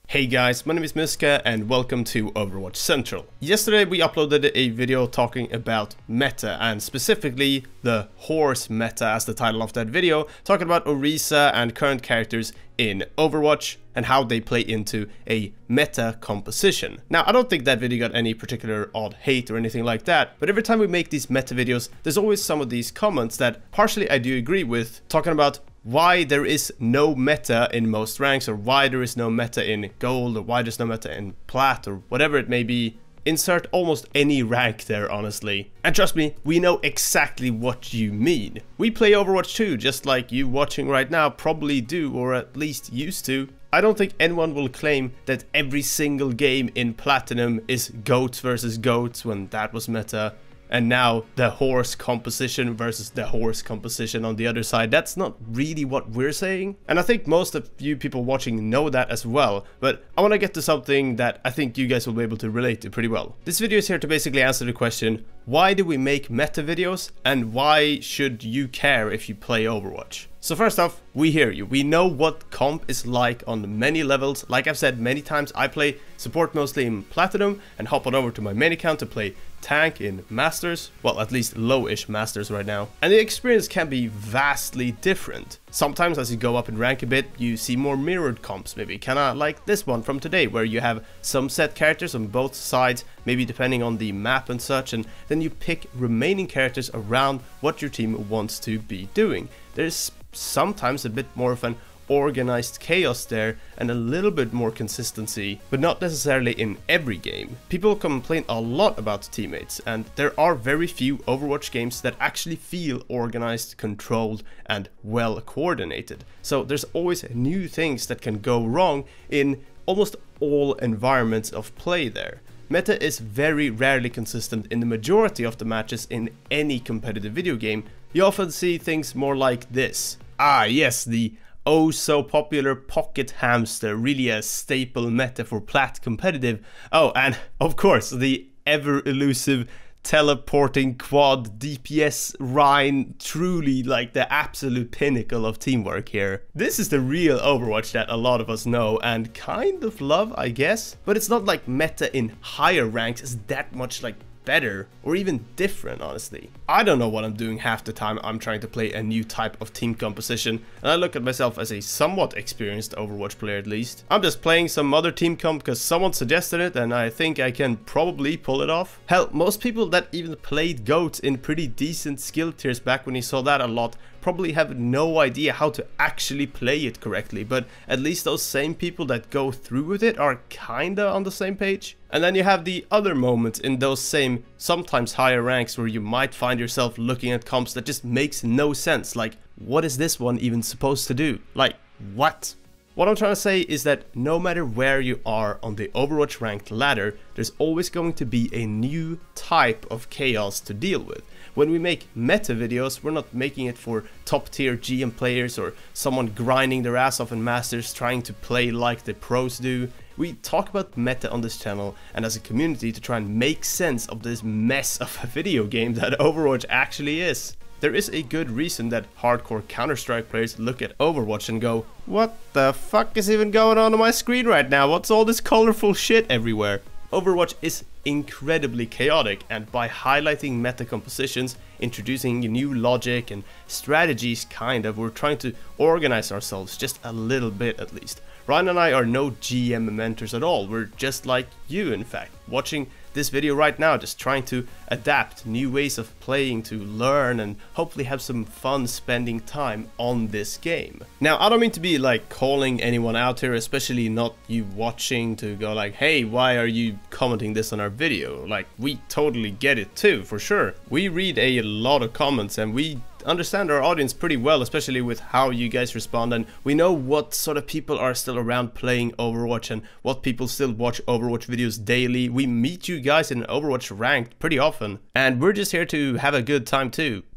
Hey guys, my name is Mysca and welcome to Overwatch Central. Yesterday we uploaded a video talking about meta and specifically the horse meta as the title of that video, talking about Orisa and current characters in Overwatch and how they play into a meta composition. Now, I don't think that video got any particular odd hate or anything like that, but every time we make these meta videos, there's always some of these comments that partially I do agree with, talking about why there is no meta in most ranks, or why there is no meta in gold, or why there's no meta in plat, or whatever it may be. Insert almost any rank there, honestly. And trust me, we know exactly what you mean. We play Overwatch too, just like you watching right now probably do, or at least used to. I don't think anyone will claim that every single game in Platinum is goats versus goats when that was meta. And now the horse composition versus the horse composition on the other side. That's not really what we're saying. And I think most of you people watching know that as well. But I want to get to something that I think you guys will be able to relate to pretty well. This video is here to basically answer the question, why do we make meta videos? And why should you care if you play Overwatch? So first off, we hear you. We know what comp is like on many levels. Like I've said many times, I play support mostly in Platinum and hop on over to my main account to play tank in Masters. Well, at least low-ish Masters right now. And the experience can be vastly different. Sometimes as you go up in rank a bit, you see more mirrored comps, maybe kinda like this one from today, where you have some set characters on both sides, maybe depending on the map and such, and then you pick remaining characters around what your team wants to be doing. There's sometimes a bit more of an organized chaos there and a little bit more consistency, but not necessarily in every game. People complain a lot about teammates, and there are very few Overwatch games that actually feel organized, controlled, and well coordinated. So there's always new things that can go wrong in almost all environments of play there. Meta is very rarely consistent in the majority of the matches in any competitive video game. You often see things more like this. Ah yes, the oh so popular pocket hamster, really a staple meta for plat competitive. Oh, and of course the ever elusive teleporting quad DPS Rhine, truly like the absolute pinnacle of teamwork here. This is the real Overwatch that a lot of us know and kind of love, I guess. But it's not like meta in higher ranks is that much like better or even different, honestly. I don't know what I'm doing half the time I'm trying to play a new type of team composition, and I look at myself as a somewhat experienced Overwatch player at least. I'm just playing some other team comp because someone suggested it and I think I can probably pull it off. Hell, most people that even played GOATs in pretty decent skill tiers back when you saw that a lot probably have no idea how to actually play it correctly, but at least those same people that go through with it are kinda on the same page. And then you have the other moments in those same, sometimes higher ranks where you might find yourself looking at comps that just makes no sense, like what is this one even supposed to do? Like, what? What I'm trying to say is that no matter where you are on the Overwatch ranked ladder, there's always going to be a new type of chaos to deal with. When we make meta videos, we're not making it for top tier GM players or someone grinding their ass off in Masters trying to play like the pros do. We talk about meta on this channel and as a community to try and make sense of this mess of a video game that Overwatch actually is. There is a good reason that hardcore Counter-Strike players look at Overwatch and go, what the fuck is even going on my screen right now? What's all this colorful shit everywhere? Overwatch is incredibly chaotic, and by highlighting meta compositions, introducing new logic and strategies we're trying to organize ourselves just a little bit at least. Ryan and I are no GM mentors at all, we're just like you in fact, watching this video right now, just trying to adapt new ways of playing to learn and hopefully have some fun spending time on this game. Now, I don't mean to be like calling anyone out here, especially not you watching, to go like, hey, why are you commenting this on our video? Like, we totally get it too, for sure. We read a lot of comments and we understand our audience pretty well, especially with how you guys respond, and we know what sort of people are still around playing Overwatch and what people still watch Overwatch videos daily. We meet you guys in Overwatch ranked pretty often, and we're just here to have a good time too.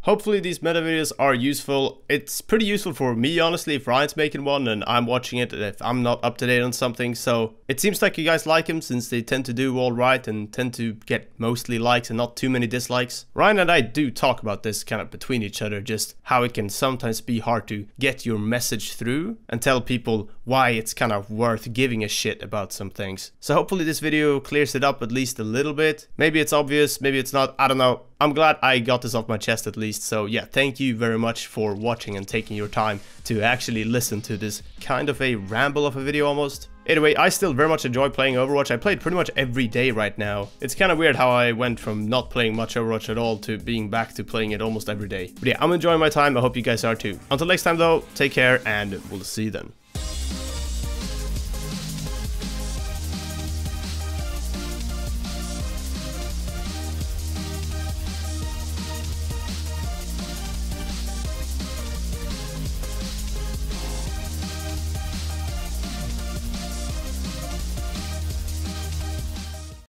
hopefully these meta videos are useful. It's pretty useful for me, honestly, if Ryan's making one and I'm watching it, if I'm not up to date on something. So it seems like you guys like him, since they tend to do all right and tend to get mostly likes and not too many dislikes. Ryan and I do talk about this kind of between each other, just how it can sometimes be hard to get your message through and tell people why it's kind of worth giving a shit about some things. So hopefully this video clears it up at least a little bit. Maybe it's obvious, maybe it's not, I don't know. I'm glad I got this off my chest at least. So yeah, thank you very much for watching and taking your time to actually listen to this kind of a ramble of a video almost. Anyway, I still very much enjoy playing Overwatch. I play it pretty much every day right now. It's kind of weird how I went from not playing much Overwatch at all to being back to playing it almost every day. But yeah, I'm enjoying my time. I hope you guys are too. Until next time though, take care and we'll see you then.